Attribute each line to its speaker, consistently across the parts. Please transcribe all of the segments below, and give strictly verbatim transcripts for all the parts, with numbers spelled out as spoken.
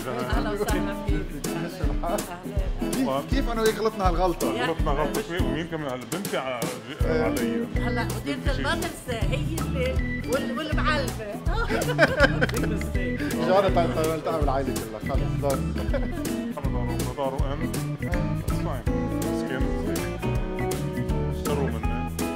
Speaker 1: اهلا وسهلا فيك.
Speaker 2: كيف انا وياك غلطنا هالغلطه؟
Speaker 3: غلطنا غلطه شوي ومين كمان هلا بنتي علي.
Speaker 1: هلا مديرة المدرسة هي اللي والمعلمة.
Speaker 2: جارة تعمل بالعائلة كلها خلص دار.
Speaker 3: حمد دارو ان اتس فاين بس كان اشتروا مني.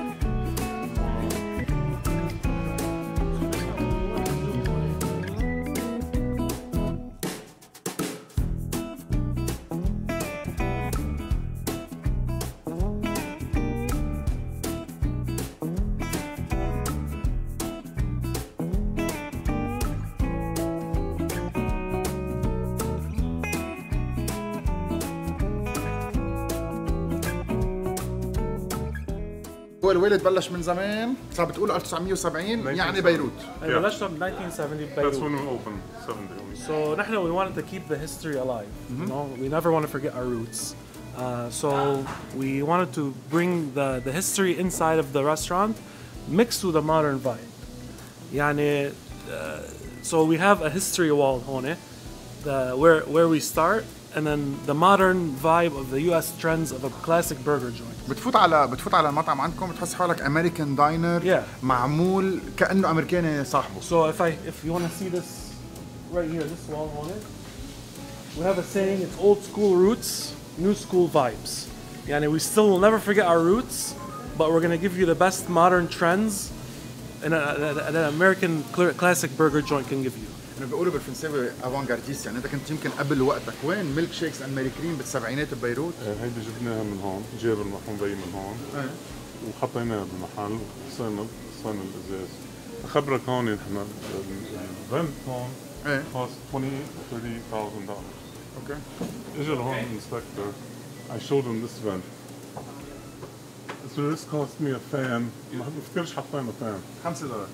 Speaker 2: هو الوالد بلش من زمان، صار بتقول ألف وتسعمية وسبعين يعني بيروت.
Speaker 4: بلشنا ب nineteen seventy
Speaker 3: That's when
Speaker 4: ببيروت.
Speaker 3: we opened seventy.
Speaker 4: So نحن we wanted to keep the history alive. You know, we never want to forget our roots. Uh, so we wanted to bring the the history inside of the restaurant mixed with a modern vibe. يعني uh, so we have a history wall هون, the where where we start, and then the modern vibe of the U S trends of a classic burger joint.
Speaker 2: بتفوت على بتفوت على المطعم عندكم بتحس حالك امريكان داينر
Speaker 4: Yeah.
Speaker 2: معمول كانه امريكاني صاحبه.
Speaker 4: So if I if you want to see this right here, this wall on it, we have a saying, it's old school roots, new school vibes. Yani we still will never forget our roots, but we're gonna give you the best modern trends and an American classic burger joint can give you.
Speaker 2: انه بيقولوا بالفرنساوي افانجارديست، يعني انت كنت يمكن قبل وقتك. وين ميلك شيكس اند ماري كريم بالسبعينات ببيروت؟
Speaker 3: هيدي جبناها من هون، جاب المحمود بي من هون.
Speaker 2: ايه
Speaker 3: وحطيناها بالمحل وصينا صينا الازاز. اخبرك هون نحن الرنت هون
Speaker 2: ايه
Speaker 3: cost twenty thirty thousand dollars.
Speaker 2: اوكي.
Speaker 3: اجى لهون الانسبكتور. I showed him this vent. So this cost me a fan. ما بفتكرش حطينا fan.
Speaker 2: خمسة دولار.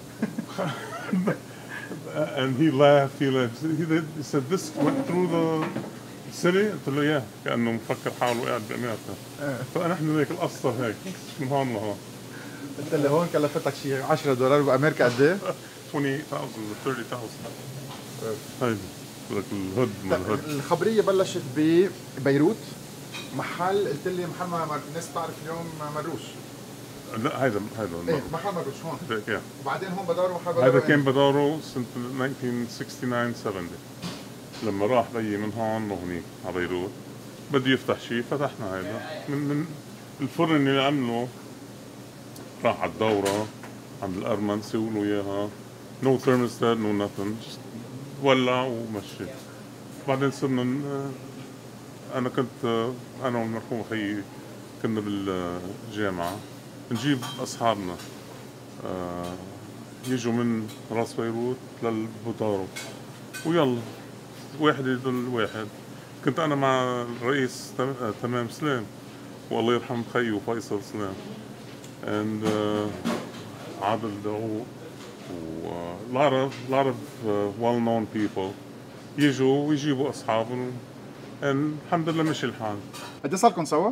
Speaker 3: And he laughed. He laughed. He, did, he said this went through the city. قلت له اياه كانه مفكر حاله قاعد بامريكا. فنحن هيك القصه هيك من هون لهون.
Speaker 2: انت اللي هون كلفتك شيء عشرة دولار بامريكا قد ايه؟
Speaker 3: twenty thousand or thirty thousand. هيدي لك الهود من الهود.
Speaker 2: الخبريه بلشت ببيروت، محل قلت لي محل ما الناس بتعرف اليوم مروش.
Speaker 3: لا هيدا هيدا
Speaker 2: ايه محل مروش هون.
Speaker 3: هيك
Speaker 2: وبعدين هون بداروا محل بداروا.
Speaker 3: هذا كان بداره سنة nineteen sixty-nine seventy. لما راح بيي من هون لهونيك على بيروت بده يفتح شيء فتحنا هيدا من من الفرن اللي عمله. راح على الدورة عند الأرمن سووا له إياها no thermostat no nothing just ولع ومشي. بعدين صرنا أنا كنت أنا والمرحوم خيي كنا بالجامعة نجيب أصحابنا آه يجوا من راس بيروت للبوطارو ويلا واحد يدل واحد. كنت أنا مع الرئيس تمام سلام والله يرحم خيي وفيصل سلام and uh, عادل داوود و uh, lot of lot of uh, well known people يجوا ويجيبوا أصحابهم and الحمد لله مشي الحال.
Speaker 2: قد ايه صار لكم سوا؟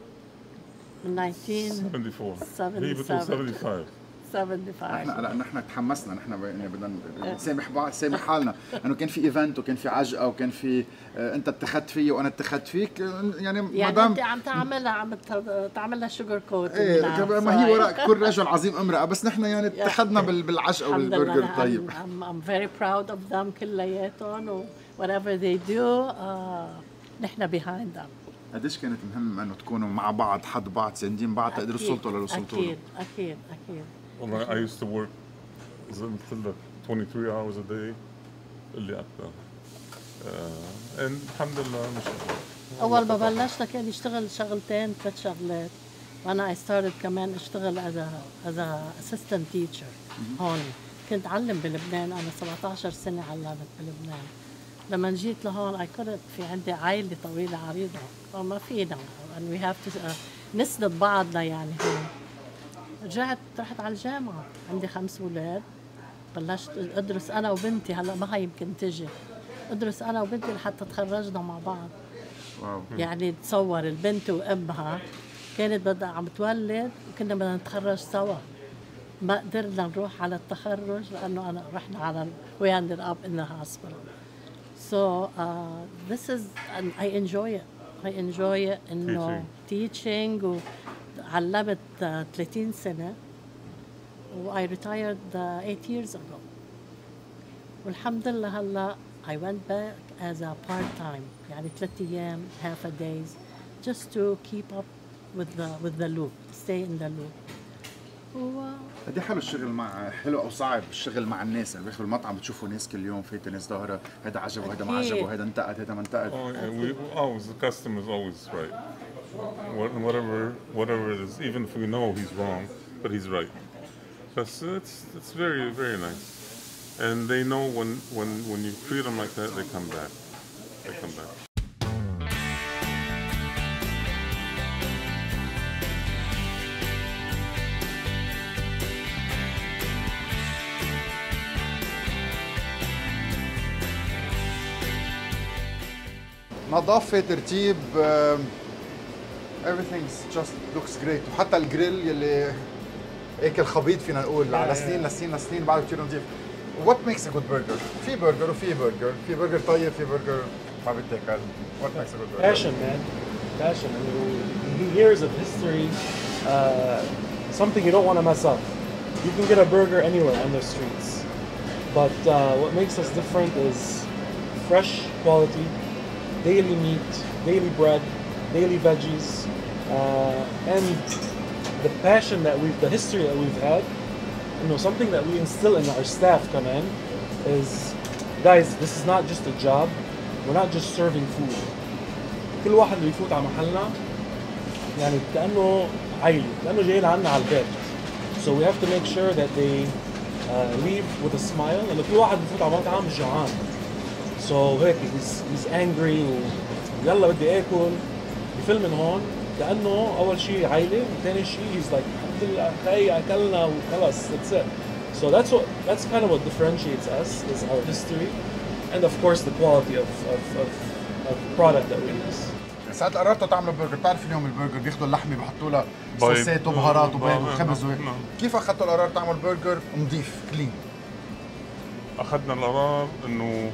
Speaker 1: من nineteen
Speaker 3: seventy-four.
Speaker 1: seventy-seven.
Speaker 3: هي بتقول seventy-five.
Speaker 1: seventy-five.
Speaker 2: لا نحن تحمسنا، نحن يعني بدنا نسامح بعض، نسامح حالنا انه كان في ايفنت وكان في عجقه وكان في آه انت اتخذت فيي وانا اتخذت فيك يعني
Speaker 1: يعني
Speaker 2: مدام
Speaker 1: انت عم تعملها عم تعملها شوجر كوت.
Speaker 2: ايه ما هي وراء كل رجل عظيم امرأة، بس نحن يعني اتخذنا بالعشقه والبرجر الطيب.
Speaker 1: I'm, I'm very proud of them كلياتهم و whatever they do uh, نحن behind them.
Speaker 2: قديش كانت مهم انه تكونوا مع بعض حد بعض ساندين بعض تقدروا توصلوا للي وصلتوا له؟
Speaker 1: اكيد اكيد اكيد.
Speaker 3: والله I used to work زي ما قلت لك twenty-three hours a day اللي أكثر. uh, and الحمد لله مش
Speaker 1: اول ما بلشنا كان يشتغل شغلتين ثلاث شغلات وانا I started كمان اشتغل as a as a assistant teacher هون. كنت علم بلبنان، انا سبعطعش سنة علمت بلبنان. لما جيت لهون I couldn't، في عندي عائلة طويلة عريضة فما فينا and we have to uh, نسند بعضنا يعني هون. رجعت رحت على الجامعة، عندي خمس أولاد، بلشت أدرس أنا وبنتي. هلا ما هي يمكن تجي أدرس أنا وبنتي لحتى تخرجنا مع بعض.
Speaker 2: واو.
Speaker 1: يعني تصور البنت وأمها كانت بدها عم تولد وكنا بدنا نتخرج سوا، ما قدرنا نروح على التخرج لأنه أنا رحنا على we ended up in the hospital. So uh, this is, and I enjoy it. I enjoy it إنه teaching وعلمت uh, ثلاثين سنة و I retired uh, eight years ago. والحمد لله هلا I went back as a part-time يعني ثلاث أيام half a days just to keep up with the with the loop, stay in the loop. و
Speaker 2: قد حلو الشغل مع حلو او صعب الشغل مع الناس اللي بياخذوا المطعم بتشوفوا ناس كل يوم فايته ناس ظاهره هذا عجبه هذا ما عجبه هذا انتقد هذا ما انتقد.
Speaker 3: Oh, yeah, we always the customer is always right. What- Whatever, whatever it is, even if we know he's wrong, but he's right. That's it's it's very very nice, and they know when when when you treat them like that, they come back. They come back.
Speaker 2: نظافه ترتيب everything's just looks great وحتى الجريل يلي هيك الخبيط فينا نقول على سنين لسنين لسنين بعده كثير نظيف. What makes a good burger؟ في برجر وفي برجر، في برجر طيب في برجر ما بيتاكل. What makes a good burger؟
Speaker 4: Passion, man. Passion. I mean, years of history, uh, something you don't want to mess up. You can get a burger anywhere on the streets. But uh, what makes us different is fresh quality, daily meat, daily bread, daily veggies, uh, and the passion that we've, the history that we've had. You know, something that we instill in our staff come in is, guys, this is not just a job. We're not just serving food. كل واحد اللي يفوت على محلنا يعني كأنه عائلي، كأنه جايين عنا على البيت. So we have to make sure that they uh, leave with a smile. لأنه كل واحد بيفوت على مطعم جوعان. So هيك he's, he's angry ويلا بدي آكل. بفيلم من هون كأنه أول شيء عائلة وثاني شيء he's like الحمد لله هاي أكلنا وخلص that's it. So that's what that's kind of what differentiates us is our history and of course the quality of of, of, of product that we use.
Speaker 2: ساعات قررتوا تعملوا برجر، بتعرف اليوم البرجر بياخذوا اللحمه بيحطوا لها
Speaker 3: بيض.
Speaker 2: صوصات وبهارات وبيض
Speaker 3: نعم،
Speaker 2: وخبز و...
Speaker 3: نعم.
Speaker 2: كيف اخذتوا القرار تعملوا برجر نظيف كلين؟
Speaker 3: أخذنا القرار إنه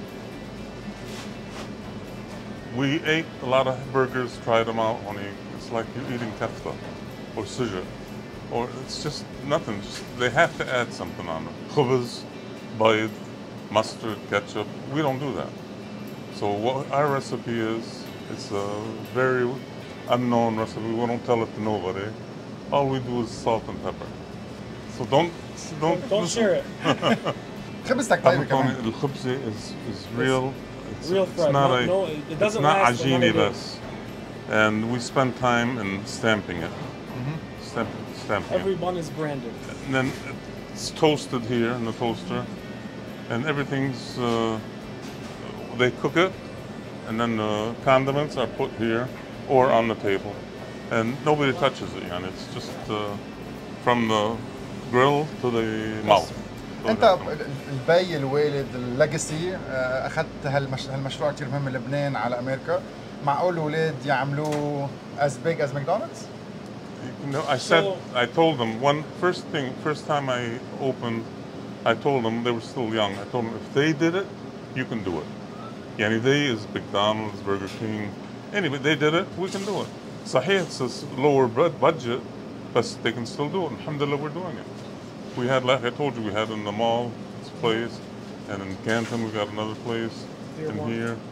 Speaker 3: we ate a lot of burgers, tried them out. On it's like you're eating kefta or suja, or it's just nothing. Just, they have to add something on them. Khubz, bayd, mustard, ketchup. We don't do that. So what our recipe is, it's a very unknown recipe. We don't tell it to nobody. All we do is salt and pepper. So don't don't
Speaker 4: Don't share it.
Speaker 2: خبزتك طيبه كمان.
Speaker 3: الخبزة is is real. It's,
Speaker 4: Real
Speaker 3: it's
Speaker 4: bread.
Speaker 3: not
Speaker 4: No,
Speaker 3: a,
Speaker 4: no, it
Speaker 3: it's
Speaker 4: doesn't
Speaker 3: not
Speaker 4: last
Speaker 3: ajini
Speaker 4: another day.
Speaker 3: less. And we spend time in stamping it. Stamp, stamping
Speaker 4: Every
Speaker 3: it.
Speaker 4: bun is branded.
Speaker 3: And then it's toasted here in the toaster. And everything's, uh, they cook it. And then the condiments are put here or on the table. And nobody touches it, and it's just uh, from the grill to the mouth.
Speaker 2: انت البي الوالد الليجاسي اخذت هالمش... هالمشروع كثير مهم لبنان على امريكا، معقول الاولاد يعملوه as big as McDonald's؟
Speaker 3: You know, I said,
Speaker 4: So-
Speaker 3: I told them one first thing, first time I opened, I told them they were still young. I told them if they did it, you can do it. Yani they is McDonald's, Burger King, anyway, they did it, we can do it. Sahih, it's a s- lower bud- budget, but they can still do it. Alhamdulillah, we're doing it. We had, like I told you, we had in the mall, this place, and in Canton we got another place,
Speaker 4: Here
Speaker 3: and
Speaker 4: one.
Speaker 3: here.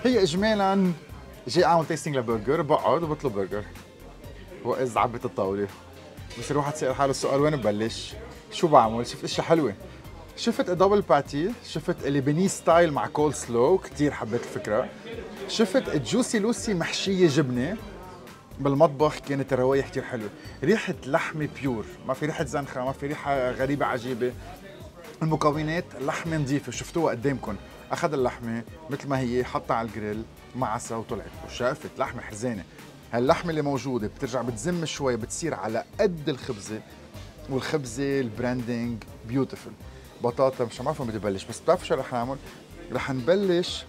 Speaker 2: هي اجمالا جاي اعمل تيستينج لبرجر، بقعد وبطلب برجر واذ عبت الطاوله. بصير واحد سأل حاله السؤال وين ببلش؟ شو بعمل؟ شفت اشياء حلوه. شفت دبل باتي، شفت اللبناني ستايل مع كول سلو، كثير حبيت الفكره. شفت الجوسي لوسي محشيه جبنه بالمطبخ، كانت الروايح كثير حلوه، ريحه لحمه بيور، ما في ريحه زنخه، ما في ريحه غريبه عجيبه. المكونات لحمه نظيفه، شفتوها قدامكم، اخذ اللحمه مثل ما هي حطها على الجريل مع عسى وطلعت وشافت لحمه حزانه. هاللحمه اللي موجوده بترجع بتزم شوي، بتصير على قد الخبزه، والخبزه البراندنج بيوتيفول. بطاطا مش عارف وين بدي بلش، بس بتعرفوا شو رح نعمل؟ رح نبلش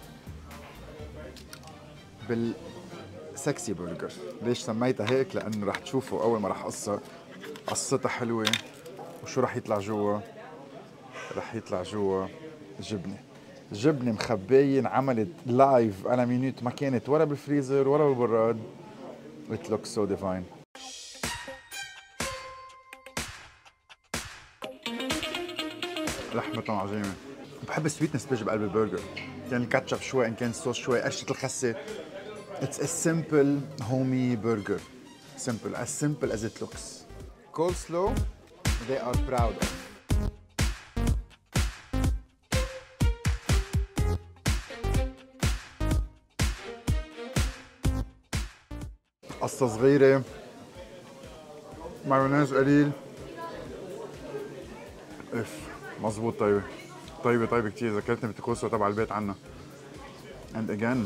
Speaker 2: بال سكسي برجر. ليش سميتها هيك؟ لانه رح تشوفوا اول ما رح قصها، قصتها حلوه. وشو رح يطلع جوا؟ رح يطلع جوا جبنه، جبنه مخبايه انعملت لايف على مينوت، ما كانت ولا بالفريزر ولا بالبراد. It looks so divine. لحمتهم عظيمه. بحب السويتنس بيجي بقلب البرجر، كان الكاتشب شوي، ان كان الصوص شوي، قرشة الخسه. It's a simple homey burger. Simple, as simple as it looks. Coleslaw, they are proud of. قصة صغيرة، مايونيز قليل. اف مظبوط. طيبة طيبة طيبة كتير، ذكرتني بالكوسة تبع البيت عنا. and again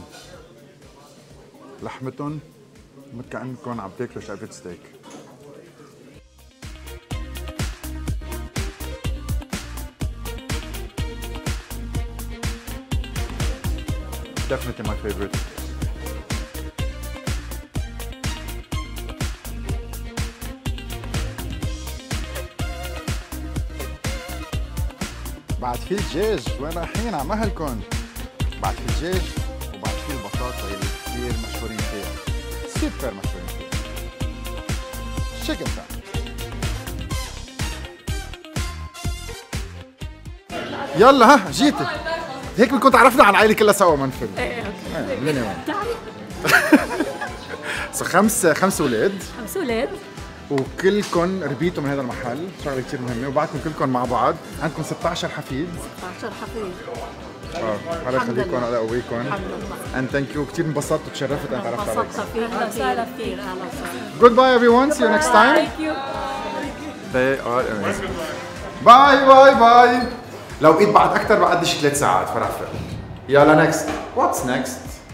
Speaker 2: لحمتهم مثل كأنكم عم تاكلوا شقفة ستيك. definitely my favorite. بعد في الدجاج، وين رايحين على مهلكم؟ بعد في الدجاج وبعد في البطاطا اللي كثير مشهورين فيها، سوبر مشهورين فيها. تشيكن تايم. يلا ها جيتي. هيك بنكون تعرفنا على العائلة كلها سوا ما نفل.
Speaker 5: ايه اوكي.
Speaker 2: لين وين؟ سو خمس خمس اولاد.
Speaker 5: خمس اولاد.
Speaker 2: وكلكم ربيتوا من هذا المحل، شغله كثير مهمه، وبعدكم كلكم مع بعض، عندكم ستة عشر حفيد.
Speaker 5: ستة عشر حفيد.
Speaker 2: اه الله يخليكم على قويكم.
Speaker 5: الحمد لله.
Speaker 2: and thank you، كثير انبسطت وتشرفت ان تعرفت عليك.
Speaker 5: انبسطت فيك. اهلا وسهلا فيك. اهلا وسهلا.
Speaker 2: Goodbye everyone, see you next time.
Speaker 5: Thank you.
Speaker 2: They are amazing. باي باي باي. لو ايد بعد اكثر بعد شي ثلاث ساعات فرح فل. يلا next. What's next?